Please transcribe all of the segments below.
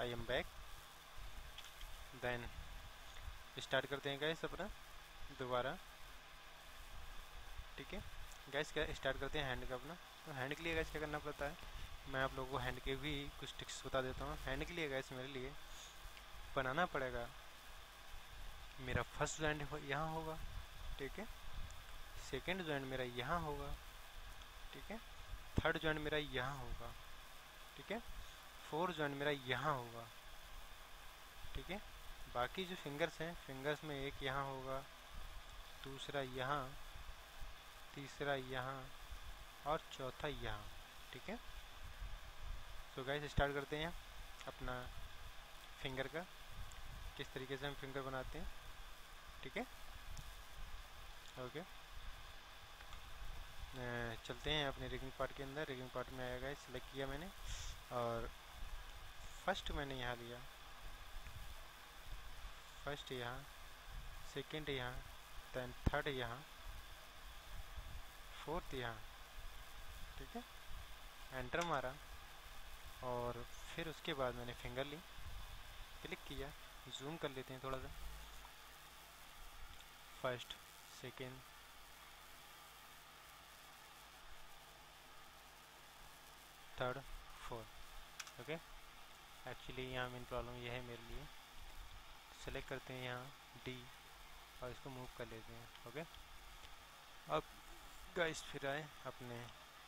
I am back. Then start करते हैं guys अपना दोबारा। ठीक है गाइस, क्या स्टार्ट करते हैं हैंड का अपना। तो हैंड के लिए गाइस क्या करना पड़ता है, मैं आप लोगों को हैंड के भी कुछ टिप्स बता देता हूँ। हैंड के लिए गाइस मेरे लिए बनाना पड़ेगा, मेरा फर्स्ट जॉइंट यहाँ होगा, ठीक है, सेकेंड जॉइंट मेरा यहाँ होगा, ठीक है, थर्ड जॉइंट मेरा यहाँ होगा, ठीक है, फोर्थ जॉइंट मेरा यहाँ होगा, ठीक है। बाकी जो फिंगर्स हैं, फिंगर्स में एक यहाँ होगा, दूसरा यहाँ, तीसरा यहाँ और चौथा यहाँ, ठीक है। तो गाइस स्टार्ट करते हैं अपना फिंगर का, किस तरीके से हम फिंगर बनाते हैं, ठीक है। ओके, चलते हैं अपने रिगिंग पार्ट के अंदर। रिगिंग पार्ट में आएगा, सिलेक्ट किया मैंने और फर्स्ट मैंने यहाँ लिया, फर्स्ट यहाँ, सेकंड यहाँ, देन थर्ड यहाँ, फोर्थ यहाँ, ठीक है, एंटर मारा और फिर उसके बाद मैंने फिंगर ली, क्लिक किया, जूम कर लेते हैं थोड़ा सा, first, second, third, fourth. Okay, actually यहाँ मेन प्रॉब्लम ये है मेरे लिए। सेलेक्ट करते हैं यहाँ डी और इसको मूव कर लेते हैं। ओके, अब गाइस फिर आए अपने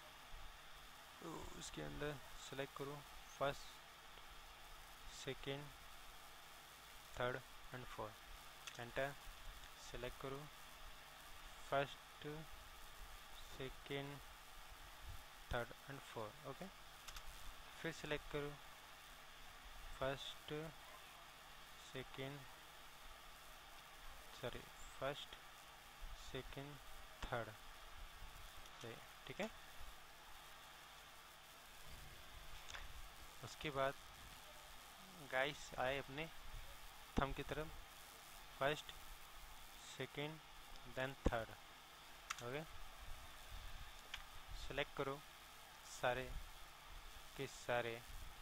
उसके अंदर, सेलेक्ट करो first, second, third and fourth, enter, select करो first, second, third and fourth. Okay, फिर सेलेक्ट करो first, second, sorry first, second, third, सही, ठीक है। उसके बाद गाइस आए अपने थंब की तरफ, first, second, then third. Okay, select करो सारे के सारे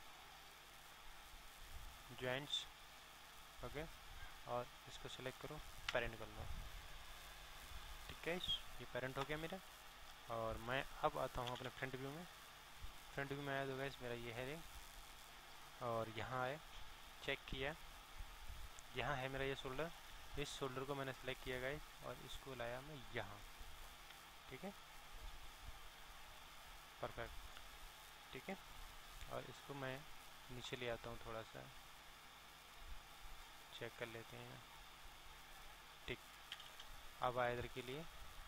जॉइंट्स। ओके, और इसको सेलेक्ट करो, पेरेंट कर लो, ठीक है। ये पेरेंट हो गया मेरा। और मैं अब आता हूँ अपने फ्रंट व्यू में। फ्रंट व्यू में आया तो गाइस मेरा ये है रे, और यहाँ आए, चेक किया, यहाँ है मेरा ये शोल्डर, इस शोल्डर को मैंने सेलेक्ट किया गाइस और इसको लाया मैं यहाँ, ठीक है, परफेक्ट, ठीक है। और इसको मैं नीचे ले आता हूँ थोड़ा सा, चेक कर लेते हैं, ठीक। अब आए इधर के लिए,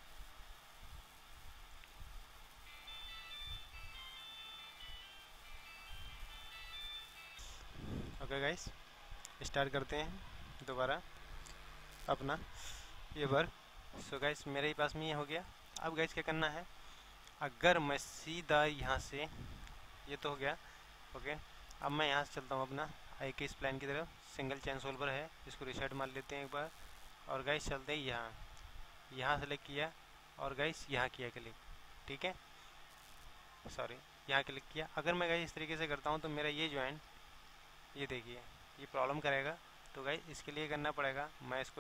ओके गाइस स्टार्ट करते हैं दोबारा अपना ये वर्क। सो गाइस मेरे ही पास में ये हो गया। अब गाइस क्या करना है, अगर मैं सीधा यहाँ से, ये तो हो गया, ओके। अब मैं यहाँ से चलता हूँ अपना आई के स्प्लाइन की तरफ, सिंगल चैन सोल्वर है, इसको रिसेट मार लेते हैं एक बार। और गाइस चलते हैं यहाँ, यहाँ सेलेक्ट किया और गाइस यहाँ किया क्लिक, ठीक है, सॉरी यहाँ क्लिक किया। अगर मैं गाइस इस तरीके से करता हूँ तो मेरा ये जॉइंट, ये देखिए ये प्रॉब्लम करेगा। तो गाइस इसके लिए करना पड़ेगा, मैं इसको,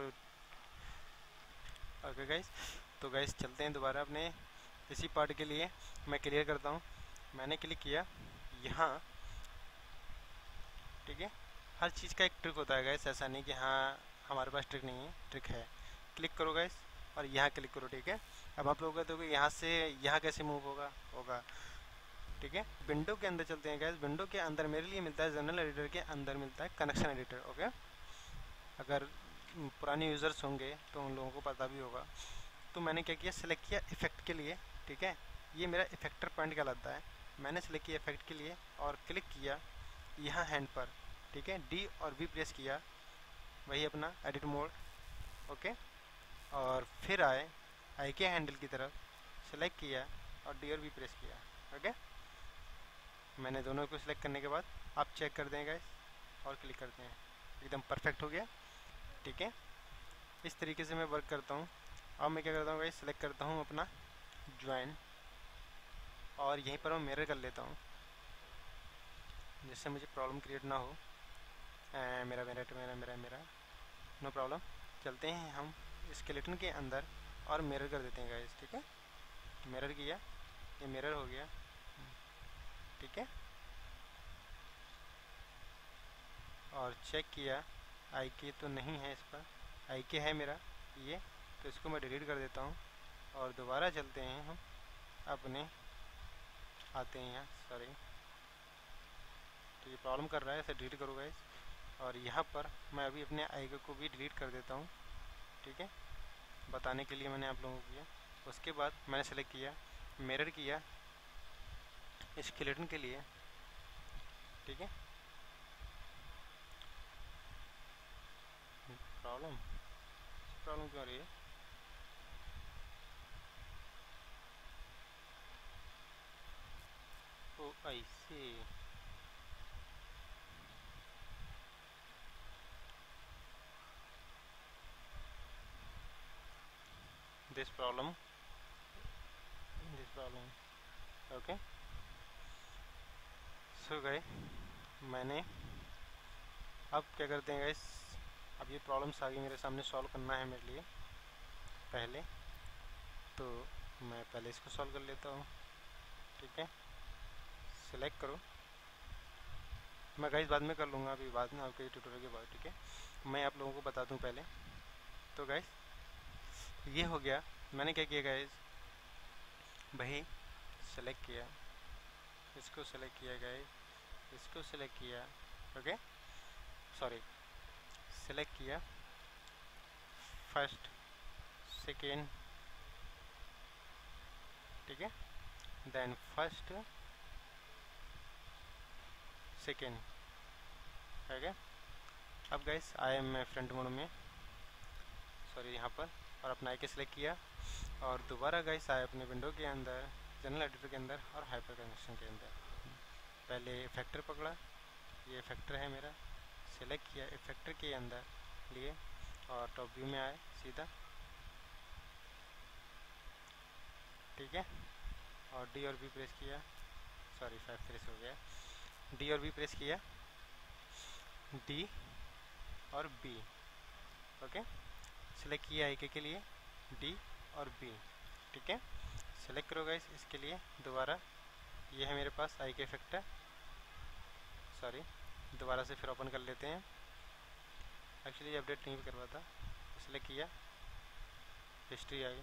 ओके गाइस। तो गाइस चलते हैं दोबारा अपने इसी पार्ट के लिए, मैं क्लियर करता हूँ। मैंने क्लिक किया यहाँ, ठीक है। हर चीज़ का एक ट्रिक होता है गाइस, ऐसा नहीं कि हाँ हमारे पास ट्रिक नहीं है, ट्रिक है। क्लिक करो गाइस और यहाँ क्लिक करो, ठीक है। अब आप लोगों का देखो यहाँ से यहाँ कैसे मूव होगा, ठीक है। विंडो के अंदर चलते हैं गाइस। विंडो के अंदर मेरे लिए मिलता है, जनरल एडिटर के अंदर मिलता है कनेक्शन एडिटर, ओके। अगर पुराने यूज़र्स होंगे तो उन लोगों को पता भी होगा। तो मैंने क्या किया, सेलेक्ट किया इफेक्ट के लिए, ठीक है। ये मेरा इफेक्टर पॉइंट कहलाता है। मैंने सेलेक्ट किया इफेक्ट के लिए और क्लिक किया यहाँ हैंड पर, ठीक है, डी और वी प्रेस किया, वही अपना एडिट मोड, ओके। और फिर आए आई के हैंडल की तरफ, सेलेक्ट किया और डी और वी प्रेस किया, ओके। मैंने दोनों को सिलेक्ट करने के बाद आप चेक कर दें गाइस और क्लिक करते हैं, एकदम परफेक्ट हो गया, ठीक है। इस तरीके से मैं वर्क करता हूँ। अब मैं क्या करता हूँ गाइस, सिलेक्ट करता हूँ अपना ज्वाइन और यहीं पर मैं मिरर कर लेता हूँ, जिससे मुझे प्रॉब्लम क्रिएट ना हो। मेरा मेरा मेरा मेरा मेरा नो प्रॉब्लम। चलते हैं हम स्केलेटन के अंदर और मिरर कर देते हैं गाइस, ठीक है। मिरर किया, ये मिरर हो गया, ठीक है। और चेक किया आई के तो नहीं है, इस पर आई के है मेरा ये, तो इसको मैं डिलीट कर देता हूँ। और दोबारा चलते हैं हम अपने, आते हैं यहाँ, सॉरी तो ये प्रॉब्लम कर रहा है, इसे डिलीट करो गाइस। और यहाँ पर मैं अभी अपने आई को भी डिलीट कर देता हूँ, ठीक है, बताने के लिए मैंने आप लोगों को किया। उसके बाद मैंने सेलेक्ट किया, मिरर किया स्केलेटन के लिए, ठीक है। प्रॉब्लम प्रॉब्लम क्यों आ रही है? Oh I see, this problem okay. So गए, मैंने अब क्या करते हैं गाइस, अब ये प्रॉब्लम्स आ गई मेरे सामने, सॉल्व करना है मेरे लिए पहले, तो मैं पहले इसको सॉल्व कर लेता हूँ, ठीक है। सिलेक्ट करो, मैं गाइस बाद में कर लूँगा, अभी बाद में आपके ट्यूटोरियल के बाद, ठीक है। मैं आप लोगों को बता दूँ पहले, तो गाइस ये हो गया। मैंने क्या किया गाइस, भाई सेलेक्ट किया, इसको सेलेक्ट किया गाइस, इसको सेलेक्ट किया, ओके, सॉरी, सेलेक्ट किया फर्स्ट सेकेंड, ठीक है, देन फर्स्ट सेकेंड, ओके। अब गाइस आए मैं फ्रंट मोड में, सॉरी यहाँ पर, और अपना आई के सिलेक्ट किया, और दोबारा गाइस आए अपने विंडो के अंदर, जनरल एडिटर के अंदर और हाइपर कनेक्शन के अंदर। पहले इफेक्टर पकड़ा, ये इफेक्टर है मेरा, सेलेक्ट किया इफेक्टर के अंदर लिए, और टॉप व्यू में आए सीधा, ठीक है। और डी और बी प्रेस किया, सॉरी 5 प्रेस हो गया, डी और बी प्रेस किया, डी और बी, ओके। सेलेक्ट किया आई के लिए डी और बी, ठीक है। सेलेक्ट करो गाइस इसके लिए दोबारा, ये है मेरे पास आई के इफेक्टर, सॉरी दोबारा से फिर ओपन कर लेते हैं, एक्चुअली अपडेट नहीं करवा था। सेलेक्ट किया, हिस्ट्री आ गई,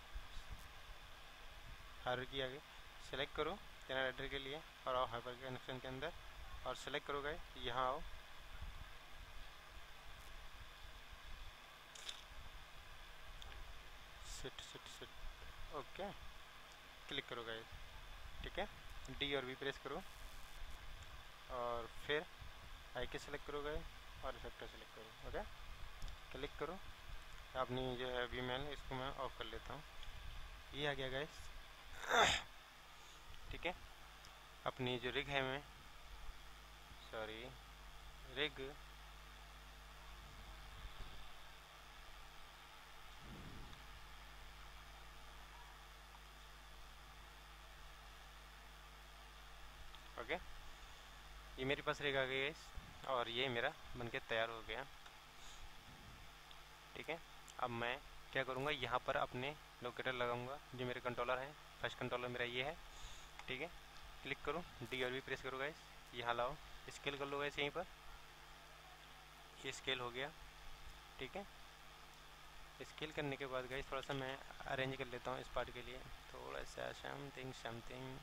हायरार्की आ गई, सेलेक्ट करो जनरल एडिटर के लिए और आओ हाइपर कनेक्शन के अंदर, और सेलेक्ट करो गाइस, यहाँ आओ, सिट ओके, क्लिक करो गाइस, ठीक है। डी और बी प्रेस करो, और फिर आई के सेलेक्ट करो गाइस, और इफेक्टर सेलेक्ट करो, ओके, क्लिक करो। अपनी जो है वी मेल, इसको मैं ऑफ कर लेता हूँ, ये आ गया गाइस, ठीक है। अपनी जो रिग है, मैं सॉरी रिग, ओके, ये मेरे पास रिग आ गई गाइस, और ये मेरा बनके तैयार हो गया, ठीक है। अब मैं क्या करूँगा, यहाँ पर अपने लोकेटर लगाऊंगा, जो मेरे कंट्रोलर है, फर्स्ट कंट्रोलर मेरा ये है, ठीक है। क्लिक करो, डी और बी प्रेस करो गाइस, यहाँ लाओ, स्केल कर लो गाइस, यहीं पर ये स्केल हो गया, ठीक है। स्केल करने के बाद गाइस थोड़ा सा मैं अरेंज कर लेता हूँ इस पार्ट के लिए, थोड़ा सा समथिंग,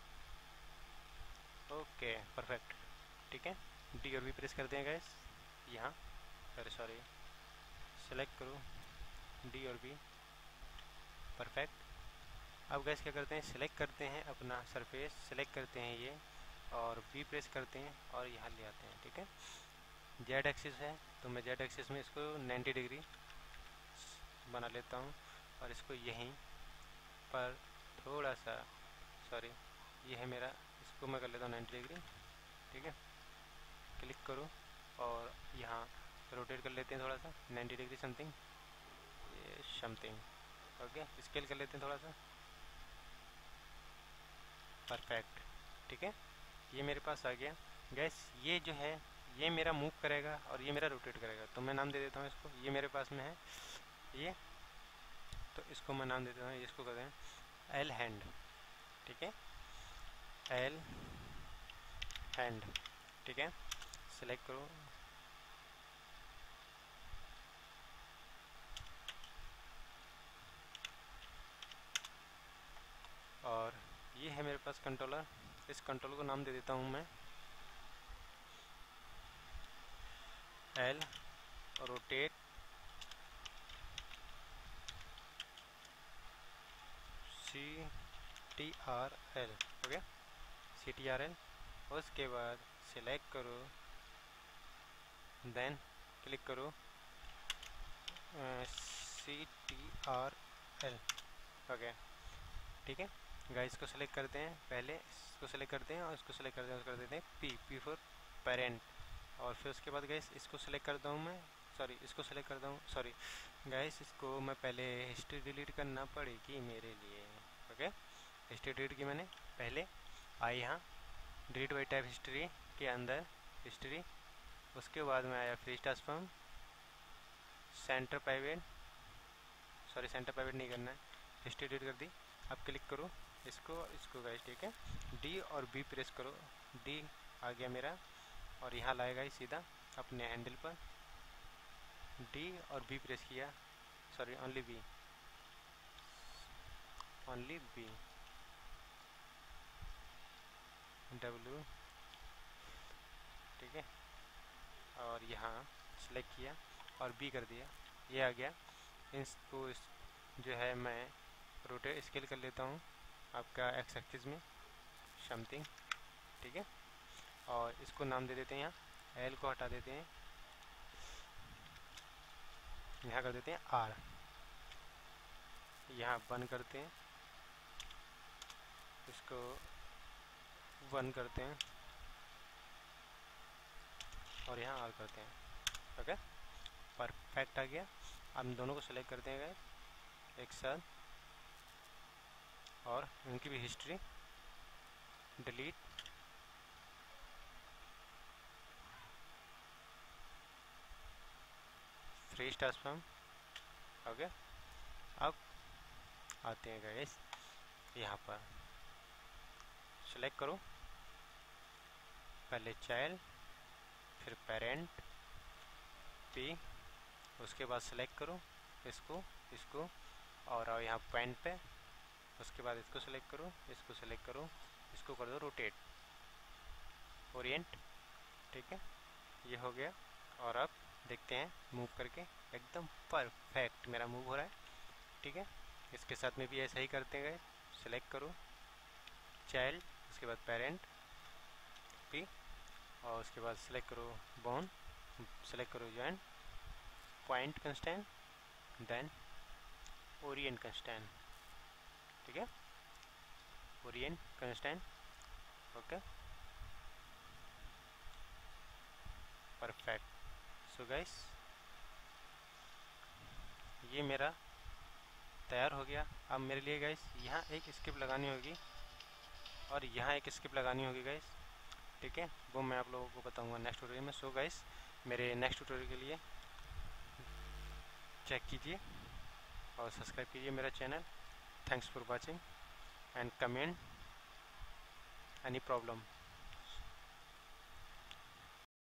ओके परफेक्ट, ठीक है। डी और बी प्रेस करते हैं गाइस, यहाँ, अरे सॉरी, सेलेक्ट करो डी और बी, परफेक्ट। अब गैस क्या करते हैं, सिलेक्ट करते हैं अपना सरफेस, सिलेक्ट करते हैं ये, और वी प्रेस करते हैं और यहाँ ले आते हैं, ठीक है। जेड एक्सिस है, तो मैं जेड एक्सिस में इसको 90 डिग्री बना लेता हूँ, और इसको यहीं पर थोड़ा सा, सॉरी ये है मेरा, इसको मैं कर लेता हूँ 90 डिग्री, ठीक है। क्लिक करो, और यहाँ रोटेट कर लेते हैं थोड़ा सा 90 डिग्री समथिंग, ये समथिंग, ओके। स्केल कर लेते हैं थोड़ा सा, परफेक्ट, ठीक है। ये मेरे पास आ गया गैस। ये जो है ये मेरा मूव करेगा और ये मेरा रोटेट करेगा। तो मैं नाम दे देता हूँ इसको, ये मेरे पास में है ये, तो इसको मैं नाम दे देता हूँ, इसको कहते हैं एल हैंड। ठीक है, एल हैंड। ठीक है, सेलेक्ट करो, और ये है मेरे पास कंट्रोलर। इस कंट्रोलर को नाम दे देता हूँ मैं L rotate CTRL। Okay, CTRL। उसके बाद सिलेक्ट करो, देन क्लिक करो CTRL। ओके, ठीक है गाइस, इसको सेलेक्ट करते हैं, पहले इसको सेलेक्ट करते हैं और इसको सेलेक्ट करते हैं, उसको कर देते हैं P फॉर पेरेंट। और फिर उसके बाद गाइस इसको सेलेक्ट करता हूँ मैं, सॉरी इसको सेलेक्ट करता हूँ, सॉरी गाइस इसको मैं पहले हिस्ट्री डिलीट करना पड़ेगी मेरे लिए। ओके, हिस्ट्री डिलीट की मैंने, पहले आई यहाँ डिलीट बाई टाइप हिस्ट्री के अंदर हिस्ट्री, उसके बाद में आया free transform center private, sorry center private नहीं करना है, हिस्ट्री डिलीट कर दी। अब क्लिक करो इसको गाइस। ठीक है, डी और बी प्रेस करो, डी आ गया मेरा और यहाँ लाएगा ही सीधा अपने हैंडल पर, डी और बी प्रेस किया, सॉरी ओनली बी, डब्ल्यू। ठीक है, और यहाँ सेलेक्ट किया और बी कर दिया, ये आ गया। इसको जो है मैं रोटेट स्केल कर लेता हूँ आपका एक्स एक्सिस में समथिंग। ठीक है, और इसको नाम दे देते हैं, यहाँ एल को हटा देते हैं, यहाँ कर देते हैं आर, यहाँ बंद करते हैं, इसको बंद करते हैं और यहाँ आर करते हैं। ओके, परफेक्ट आ गया। अब इन दोनों को सेलेक्ट करते हैं एक साथ और इनकी भी history delete, free transform. Okay, अब आते हैं गाइस यहाँ पर, सेलेक्ट करो पहले चाइल्ड फिर पेरेंट पी, उसके बाद सेलेक्ट करो इसको और आओ यहाँ पॉइंट पे, उसके बाद इसको सेलेक्ट करो, इसको सेलेक्ट करो, इसको कर दो रोटेट ओरिएंट। ठीक है, ये हो गया। और अब देखते हैं मूव करके, एकदम परफेक्ट मेरा मूव हो रहा है। ठीक है, इसके साथ में भी ऐसा ही करते गए, सेलेक्ट करो चाइल्ड, उसके बाद पेरेंट पी, और उसके बाद सेलेक्ट करो बोन, सेलेक्ट करो joint point constant, then orient constant. ठीक है, orient constant. Okay, perfect. So guys ये मेरा तैयार हो गया। अब मेरे लिए गाइस यहाँ एक स्किप लगानी होगी और यहाँ एक स्किप लगानी होगी गाइस। ठीक है, वो मैं आप लोगों को बताऊंगा नेक्स्ट ट्यूटोरियल में। सो गाइस मेरे नेक्स्ट ट्यूटोरियल के लिए चेक कीजिए और सब्सक्राइब कीजिए मेरा channel. Thanks for watching and comment any problem.